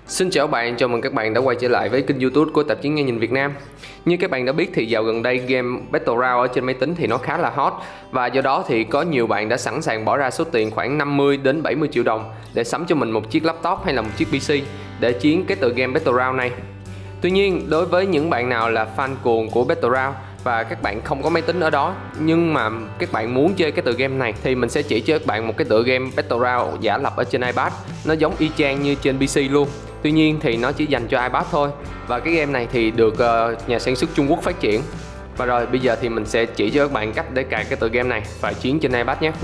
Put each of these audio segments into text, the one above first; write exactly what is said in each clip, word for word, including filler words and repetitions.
Xin chào các bạn, chào mừng các bạn đã quay trở lại với kênh YouTube của Tạp chí Nghe Nhìn Việt Nam. Như các bạn đã biết thì dạo gần đây game Battle Royale ở trên máy tính thì nó khá là hot, và do đó thì có nhiều bạn đã sẵn sàng bỏ ra số tiền khoảng năm mươi đến bảy mươi triệu đồng để sắm cho mình một chiếc laptop hay là một chiếc pê xê để chiến cái tựa game Battle Royale này. Tuy nhiên, đối với những bạn nào là fan cuồng của Battle Royale và các bạn không có máy tính ở đó nhưng mà các bạn muốn chơi cái tựa game này thì mình sẽ chỉ cho các bạn một cái tựa game Battle Royale giả lập ở trên iPad. Nó giống y chang như trên pê xê luôn. Tuy nhiên thì nó chỉ dành cho iPad thôi. Và cái game này thì được uh, nhà sản xuất Trung Quốc phát triển. Và rồi bây giờ thì mình sẽ chỉ cho các bạn cách để cài cái tựa game này và chiến trên iPad nhé.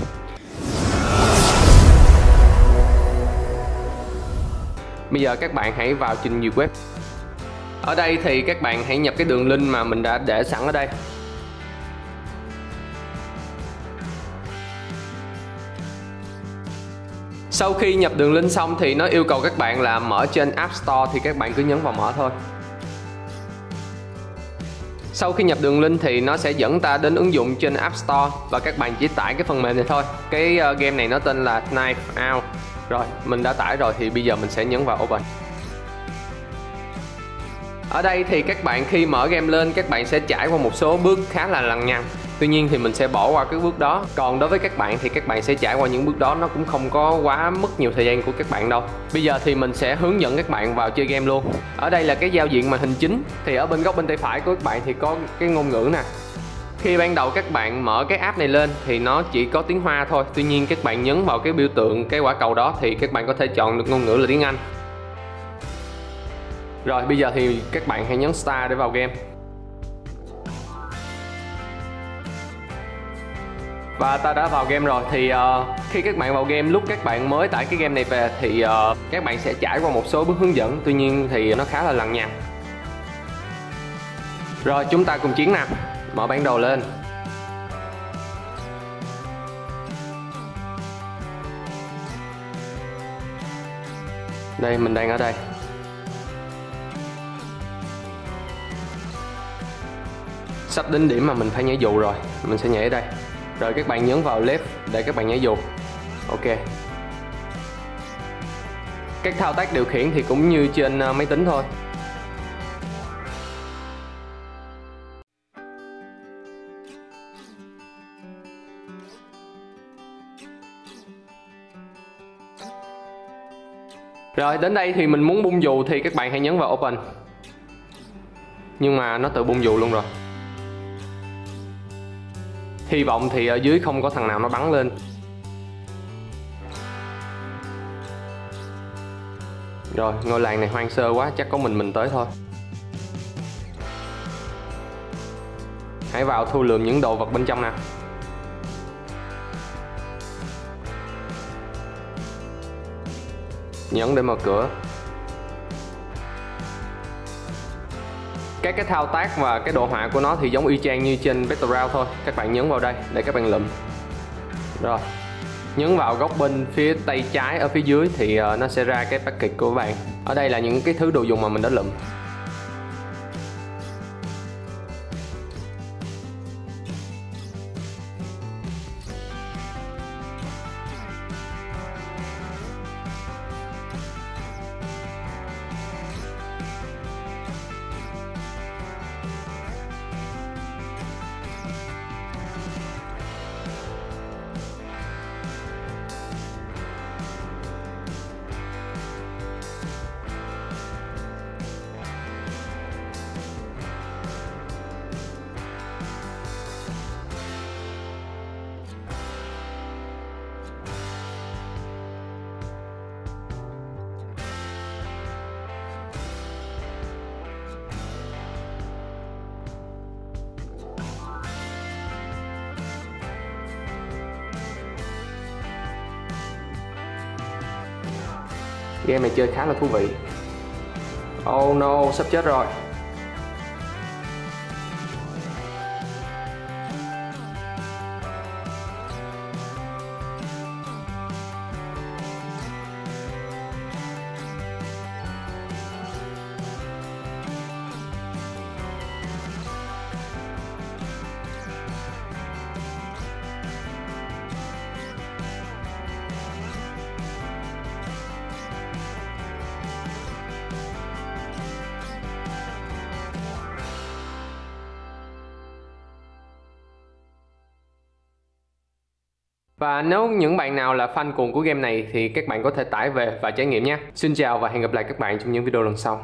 Bây giờ các bạn hãy vào trình duyệt web. Ở đây thì các bạn hãy nhập cái đường link mà mình đã để sẵn ở đây. Sau khi nhập đường link xong thì nó yêu cầu các bạn là mở trên App Store, thì các bạn cứ nhấn vào mở thôi. Sau khi nhập đường link thì nó sẽ dẫn ta đến ứng dụng trên App Store và các bạn chỉ tải cái phần mềm này thôi. Cái game này nó tên là Knife Out. Rồi, mình đã tải rồi thì bây giờ mình sẽ nhấn vào Open. Ở đây thì các bạn khi mở game lên các bạn sẽ trải qua một số bước khá là lằng nhằng. Tuy nhiên thì mình sẽ bỏ qua cái bước đó. Còn đối với các bạn thì các bạn sẽ trải qua những bước đó, nó cũng không có quá mất nhiều thời gian của các bạn đâu. Bây giờ thì mình sẽ hướng dẫn các bạn vào chơi game luôn. Ở đây là cái giao diện màn hình chính. Thì ở bên góc bên tay phải của các bạn thì có cái ngôn ngữ nè. Khi ban đầu các bạn mở cái app này lên thì nó chỉ có tiếng Hoa thôi. Tuy nhiên các bạn nhấn vào cái biểu tượng, cái quả cầu đó thì các bạn có thể chọn được ngôn ngữ là tiếng Anh. Rồi bây giờ thì các bạn hãy nhấn Start để vào game. Và ta đã vào game rồi. Thì uh, khi các bạn vào game, lúc các bạn mới tải cái game này về thì uh, các bạn sẽ trải qua một số bước hướng dẫn. Tuy nhiên thì nó khá là lằng nhằng. Rồi chúng ta cùng chiến nào. Mở bản đồ lên. Đây, mình đang ở đây. Sắp đến điểm mà mình phải nhảy dù rồi. Mình sẽ nhảy ở đây. Rồi các bạn nhấn vào left để các bạn nhảy dù. Ok. Các thao tác điều khiển thì cũng như trên máy tính thôi. Rồi đến đây thì mình muốn bung dù thì các bạn hãy nhấn vào Open. Nhưng mà nó tự bung dù luôn rồi. Hy vọng thì ở dưới không có thằng nào nó bắn lên. Rồi, ngôi làng này hoang sơ quá, chắc có mình mình tới thôi. Hãy vào thu lượm những đồ vật bên trong nào. Nhấn để mở cửa. Các cái thao tác và cái đồ họa của nó thì giống y chang như trên Battle Royale thôi. Các bạn nhấn vào đây để các bạn lượm. Rồi, nhấn vào góc bên phía tay trái ở phía dưới thì uh, nó sẽ ra cái package của các bạn. Ở đây là những cái thứ đồ dùng mà mình đã lượm. Game này chơi khá là thú vị. Oh no, sắp chết rồi. Và nếu những bạn nào là fan cuồng của game này thì các bạn có thể tải về và trải nghiệm nha. Xin chào và hẹn gặp lại các bạn trong những video lần sau.